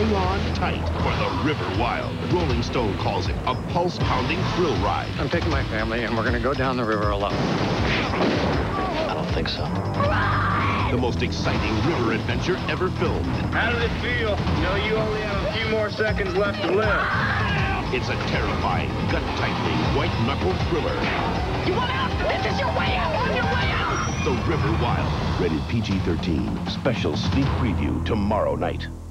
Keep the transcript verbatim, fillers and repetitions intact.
hang on tight for the River Wild. Rolling Stone calls it a pulse-pounding thrill ride. I'm taking my family, and we're going to go down the river alone. I don't think so. The most exciting river adventure ever filmed. How does it feel? You know, you only have a few more seconds left to live. It's a terrifying, gut-tightening, white-knuckle thriller. You want out? This is your way out! On your way out! The River Wild. Rated P G thirteen. Special sneak preview tomorrow night.